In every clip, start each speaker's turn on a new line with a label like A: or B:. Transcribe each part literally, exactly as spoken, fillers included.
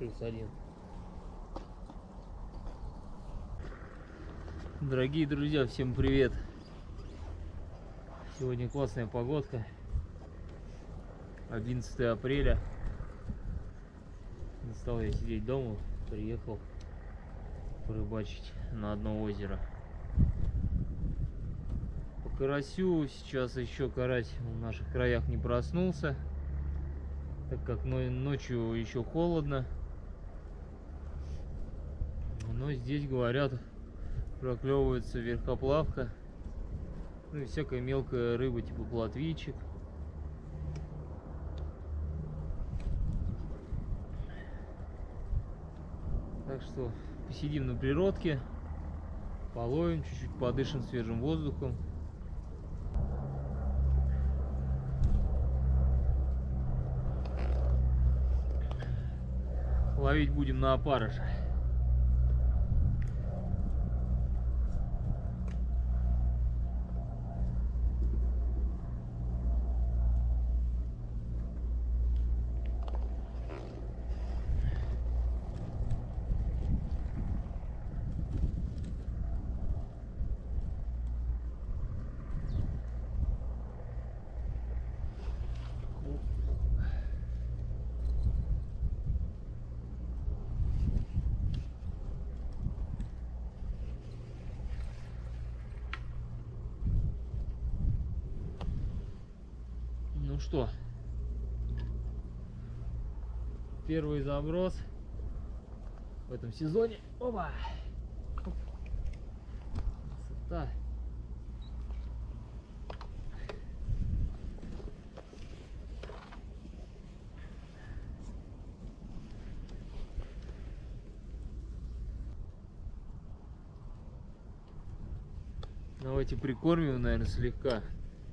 A: плюс один. Дорогие друзья, всем привет! Сегодня классная погодка. одиннадцатое апреля. Не стал я сидеть дома, приехал порыбачить на одно озеро. По карасю сейчас еще карась в наших краях не проснулся, так как ночью еще холодно. Но здесь, говорят, проклевывается верхоплавка, ну и всякая мелкая рыба типа плотвичек. Так что посидим на природке, половим, чуть-чуть подышим свежим воздухом. Ловить будем на опарыша. Ну что, первый заброс в этом сезоне. Опа! Красота! Давайте прикормим, наверное, слегка.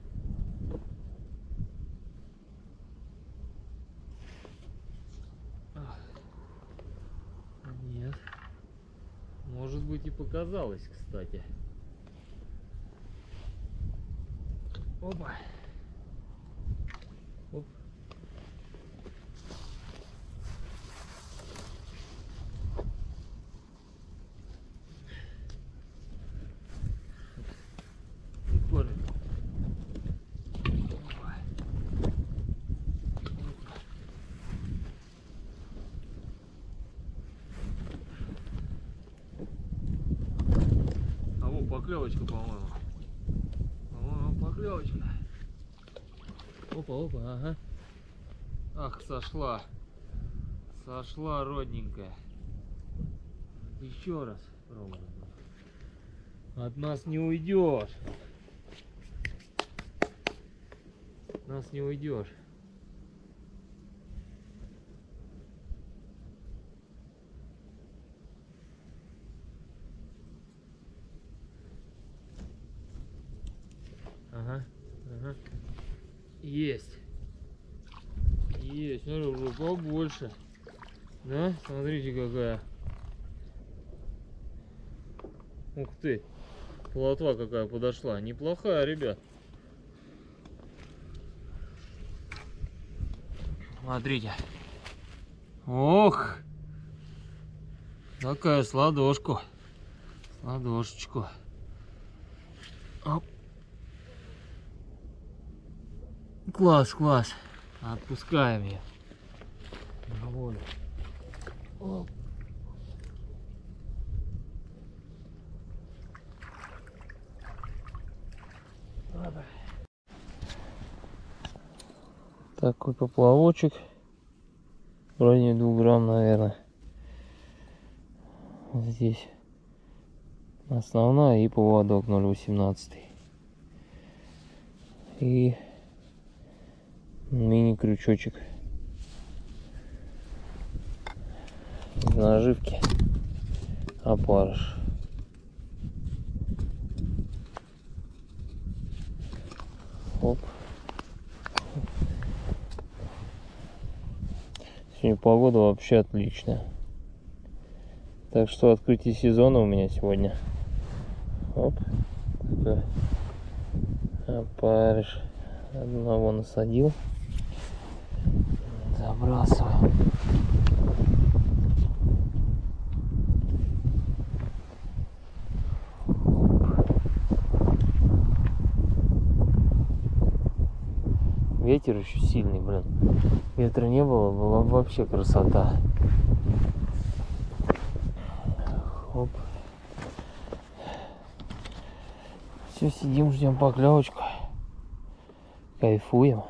A: Нет. Может быть, и показалось, кстати. Опа. Оп. Прикольно. Поклевочка, по-моему. По-моему, поклевочка. Опа, опа, ага. Ах, сошла. Сошла, родненькая. Еще раз пробуем. От нас не уйдешь. От нас не уйдешь. Ага, ага. Есть. Есть. Ну, уже побольше. Да? Смотрите, какая. Ух ты. Плотва какая подошла. Неплохая, ребят. Смотрите. Ох. Такая с ладошку. С ладошечку. Оп. Класс, класс. Отпускаем ее на волю. Оп. Такой поплавочек. В районе двух грамм, наверное. Здесь основная и поводок ноль восемнадцать. И мини-крючочек из наживки опарыш. Оп. Сегодня погода вообще отличная. Так что открытие сезона у меня сегодня. Оп. Такой опарыш. Одного насадил. Забрасываем. ветер еще сильный, блин. Ветра не было, была вообще красота. Оп. Все, сидим, ждем поклевочку. Кайфуем.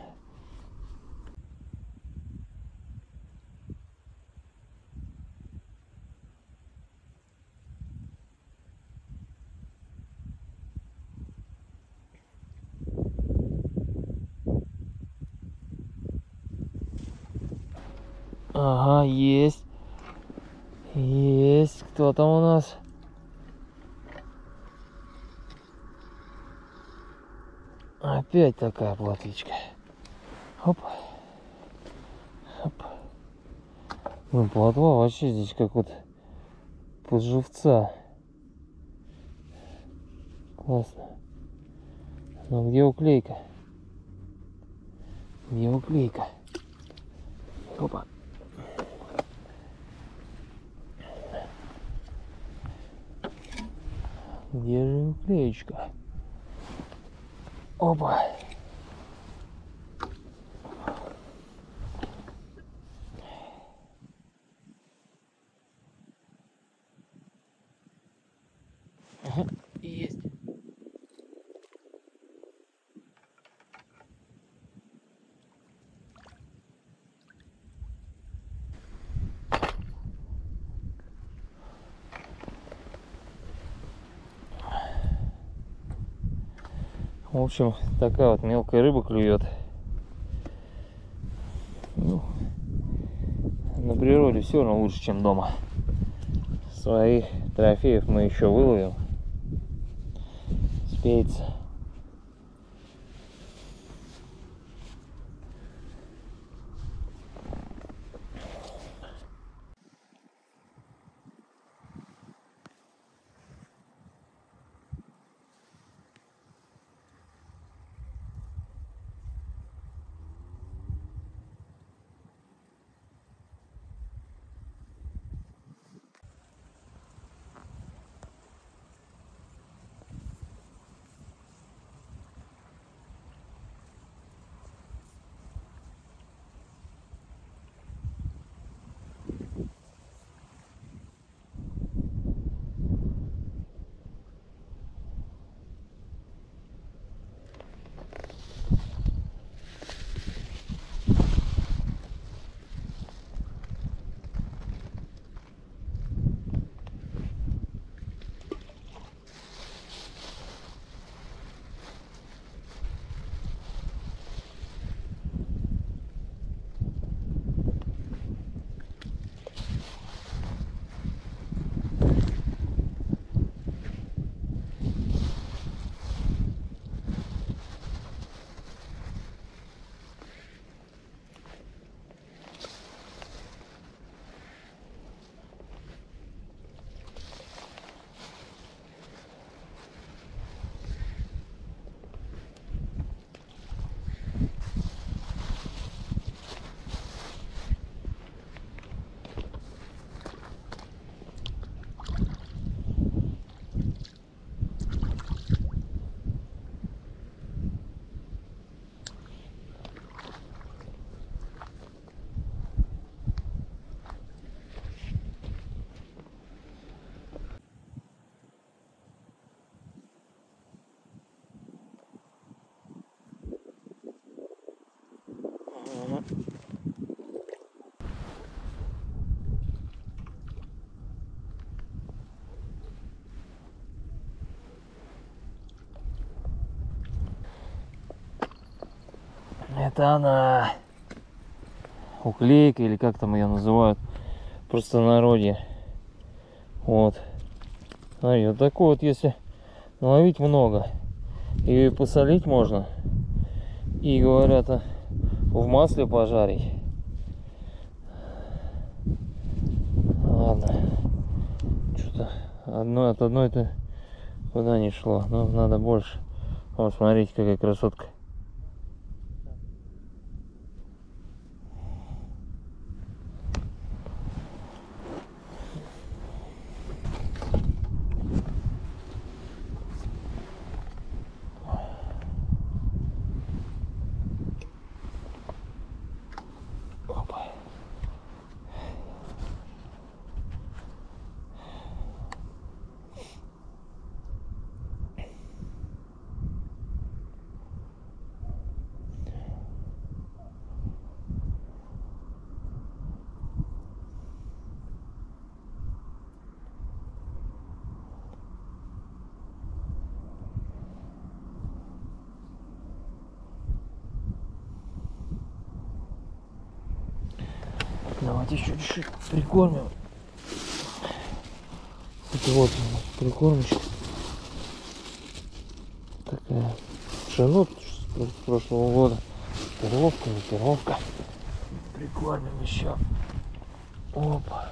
A: Ага, есть. Есть. Кто там у нас? Опять такая плотвичка. Хоп. Хоп. Ну, плотва вообще здесь как вот под живца. Классно. Ну, где уклейка? Где уклейка? Опа. Где же уклеечка? Опа. Ага, есть. В общем, такая вот мелкая рыба клюет. Ну, на природе все равно лучше, чем дома. Своих трофеев мы еще выловим. Спеется. Это она, уклейка или как там ее называют, просто в народе. Вот. Смотри, вот такой вот, если наловить много, ее и посолить можно, и говорят, в масле пожарить. Ладно, что-то одно от одной-то куда не шло, но надо больше. Вот смотрите, какая красотка. Давайте еще чуть-чуть прикормим. Это вот прикормочка. Такая шинот с прошлого года. Перловка, не перловка. Прикормим еще. Опа.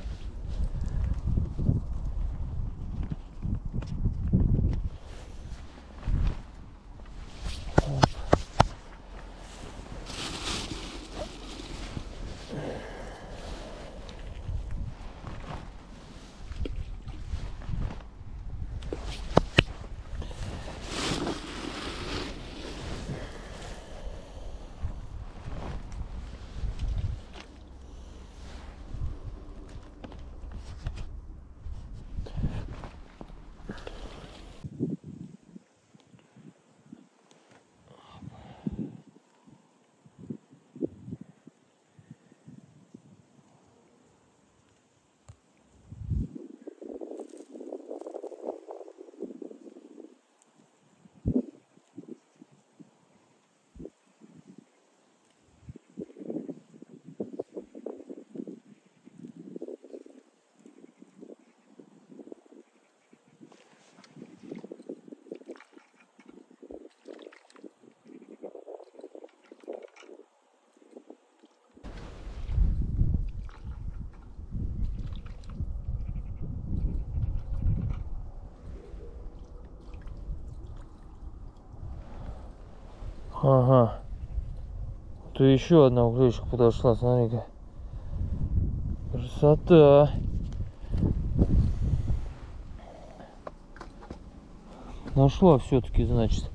A: Ага. То еще одна углечка подошла, смотри-ка. Красота. Нашла все-таки, значит.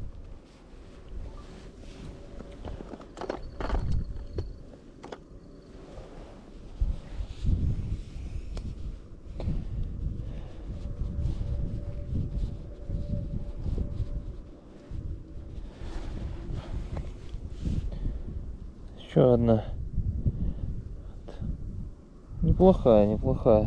A: Еще одна. Неплохая, неплохая.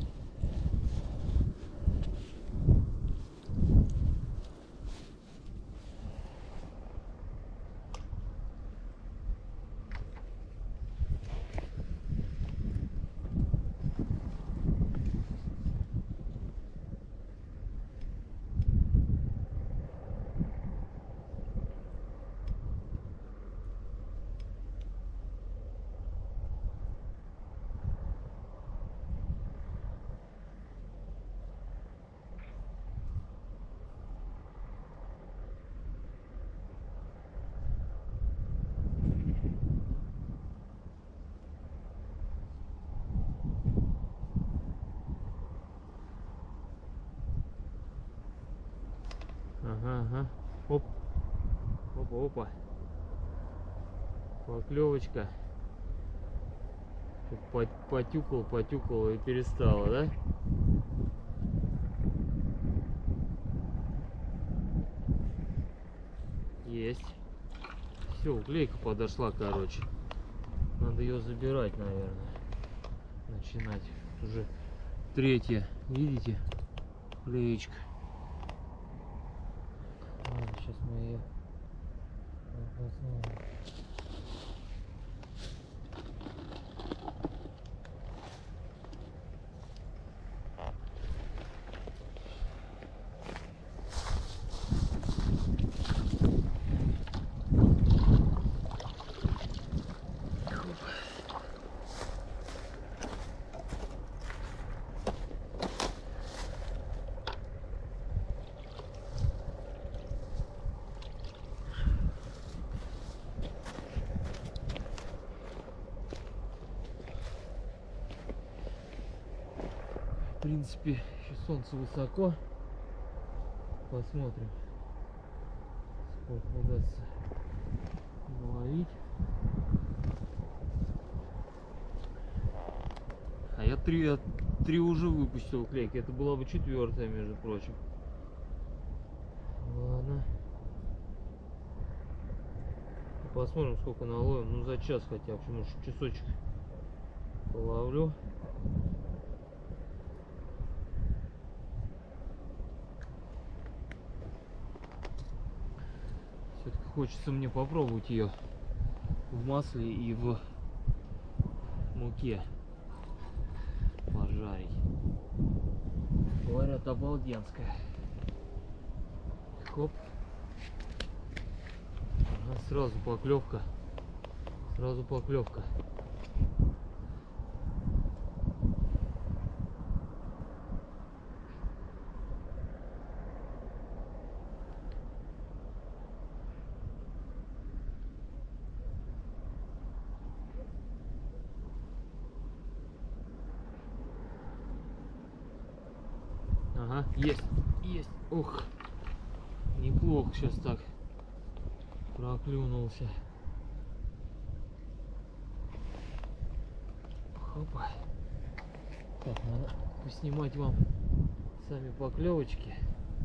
A: Ага, ага. Оп. Опа, опа. Поклевочка. Потюкал, потюкал и перестала, да? Есть. Все, уклейка подошла, короче. Надо ее забирать, наверное. Начинать. Уже третья. Видите? Уклеечка. Ладно, сейчас мы ее посмотрим. В принципе, еще солнце высоко. Посмотрим, сколько удастся наловить. А я три, я три уже выпустил клейки. Это была бы четвертая, между прочим. Ладно. Посмотрим, сколько наловим. Ну, за час хотя бы. Может, часочек половлю. Все-таки хочется мне попробовать ее в масле и в муке. Говорят, обалденская. Хоп. Ага, сразу поклевка. Сразу поклевка. Ага, есть, есть. Ух, неплохо сейчас так проклюнулся. Хопа. Так, надо поснимать вам сами поклевочки.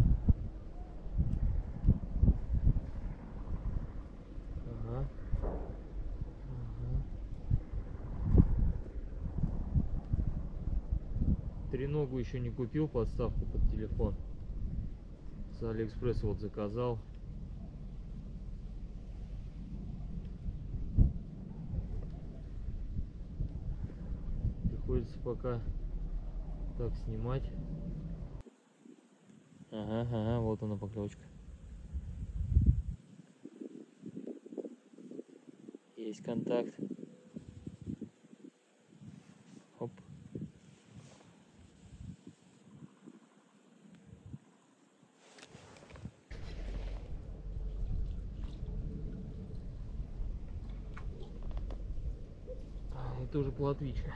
A: Ага. Ага. Треногу еще не купил, подставку под телефон. С Алиэкспресс вот заказал. Приходится пока так снимать. Ага, ага, вот она поклевочка. Есть контакт. Оп. И тоже плотвичка.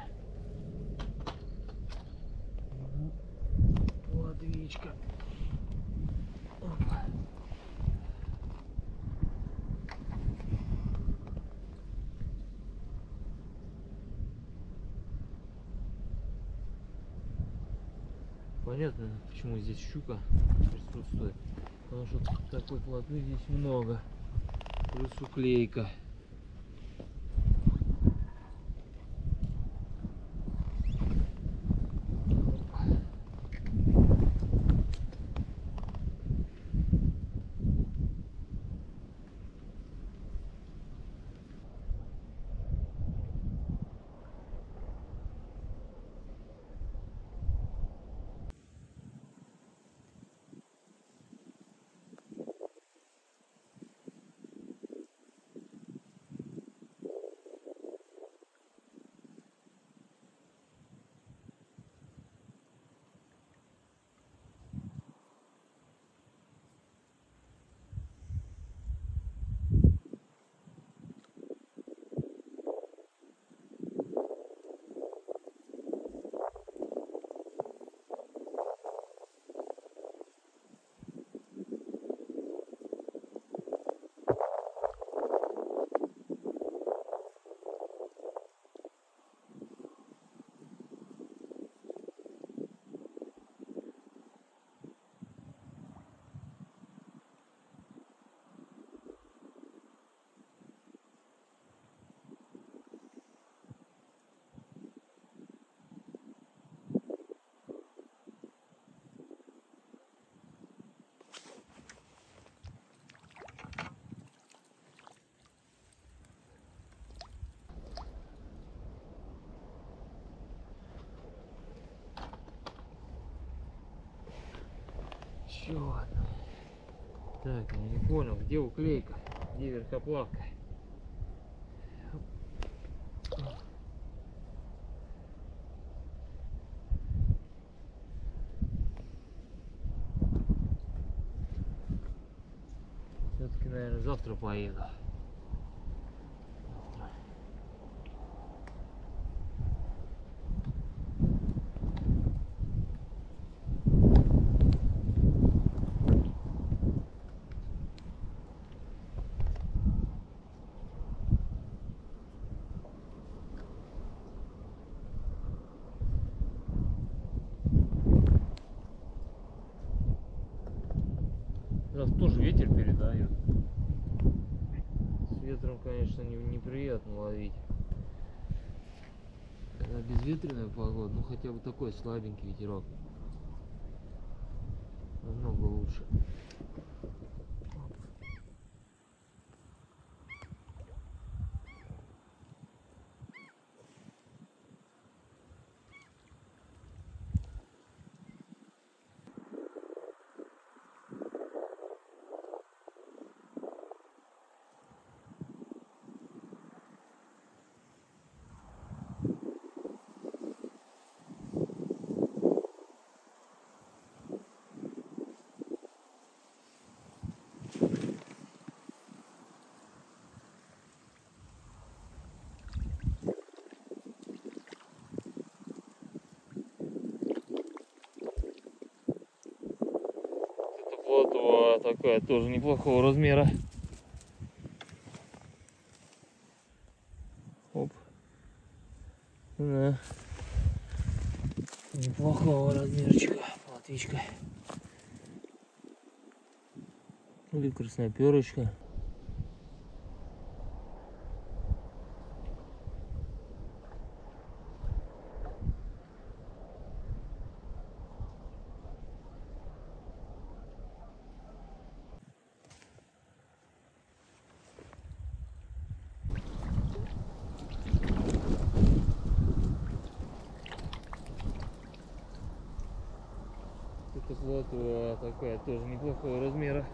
A: Плотвичка. Опа. Понятно, почему здесь щука присутствует. Потому что такой плотвы здесь много. Плюс уклейка. Еще одна. Так, я не понял, где уклейка, где верхоплавка. Все-таки, наверное, завтра поеду. Раз тоже ветер передает. С ветром, конечно, не, неприятно ловить. Когда безветренная погода, ну хотя бы такой слабенький ветерок. Намного лучше. Плотва такая тоже неплохого размера. Оп. Да. Неплохого размерчика. Плотвичка. Или красноперочка. Это плотва такая тоже неплохого размера.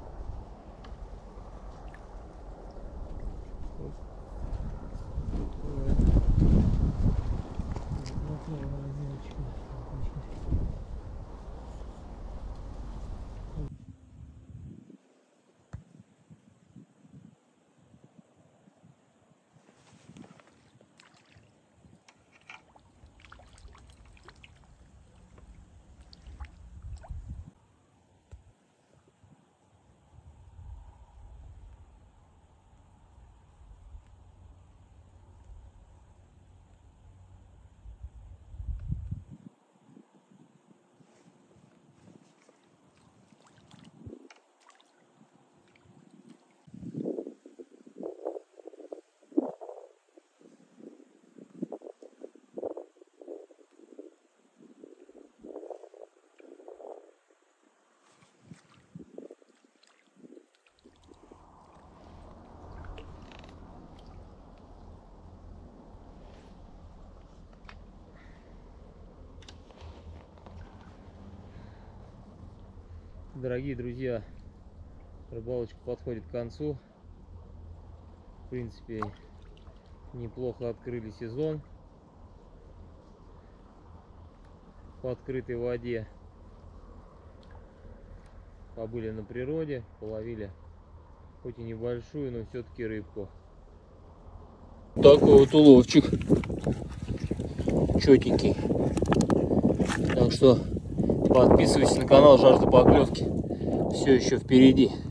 A: Дорогие друзья, рыбалочка подходит к концу. В принципе, неплохо открыли сезон по открытой воде. Побыли на природе, половили хоть и небольшую, но все-таки рыбку. Такой вот уловчик. Четенький. Так что подписывайтесь на канал Жажда Поклевки. Все еще впереди.